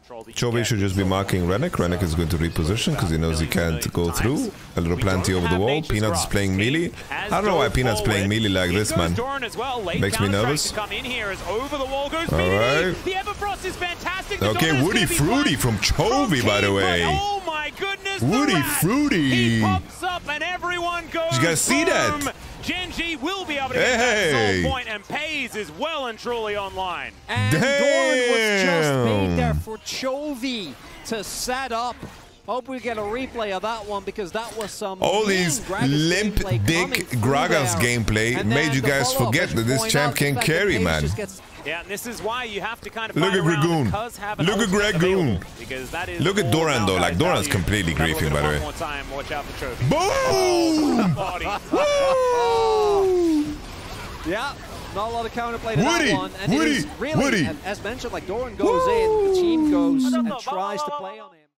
Chovy should just be marking Rennek. Rennek is going to reposition because he knows he can't go through. A little planty over the wall. Peanuts is playing melee. I don't know why Peanuts playing melee like this, man. Makes me nervous. Alright. Okay, Woody Fruity from Chovy, by the way. Oh my goodness! Woody Fruity. He pops up and everyone goes. You guys see that? Genji will be able to get that soul point, and Pays is well and truly online. And Doran was just made there for Chovy to set up. Hope we get a replay of that one because that was some. All these limp dick Gragas gameplay made you guys forget that this champ can carry, man. Yeah, and this is why you have to kind of look at Dragoon. Look at Dragoon. Look at Doran though. Like Doran's completely griefing, by the way. Watch out for Chovy. Boom! Yeah, not a lot of counterplay to that one. And Woody, as mentioned, like Doran goes in, the team goes and tries to play on him.